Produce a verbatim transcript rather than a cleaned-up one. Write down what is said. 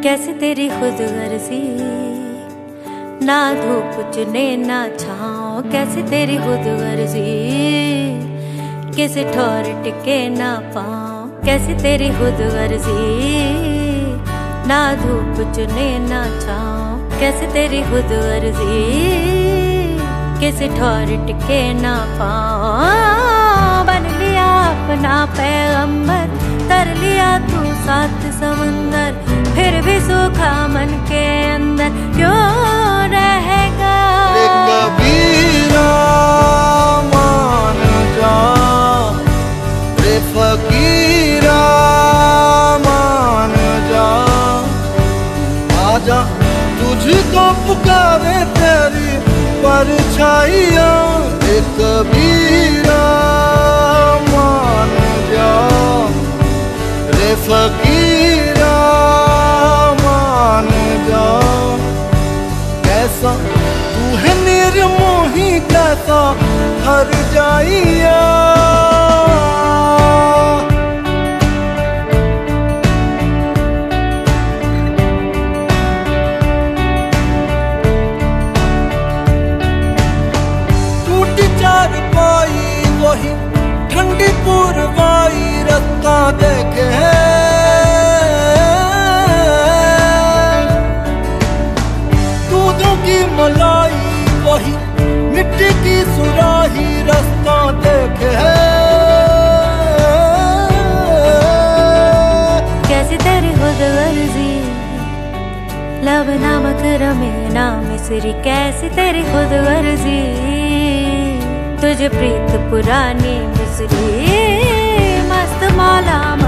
कैसे तेरी खुद गर्जी, ना धूप चुने ना छाँव। कैसे तेरी खुद गर्जी, किसी ठोर टिके ना पाँव। कैसे तेरी खुद गर्जी, ना धूप चुने ना छाँव। कैसे तेरी खुद गर्जी, किसी ठोर टिके ना पाँव। बन लिया अपना पैगंबर, तर लिया तू सात समंदर। फिर भी सूखा मन के अंदर क्यों रहेगा। रे कबीरा मान जा, रे फकीरा मान जा। आजा तुझको पुकारे तेरी परछाइयाँ। रे कबीरा मान जा, रे फकीरा मान जा। कैसा तू है निर्मोही, कैसा हर जाइया। टूटी चार पाई वही ठंडी पुरवाई, रास्ता देखे दूधों की मलाई वही मिट्टी की सुराही, रास्ता देखे। कैसे तेरी खुद गर्जी, लब नमक रमे ना मिसरी। कैसे तेरी खुद गर्जी, तुझे प्रीत पुरानी मिसरी। मस्त मौला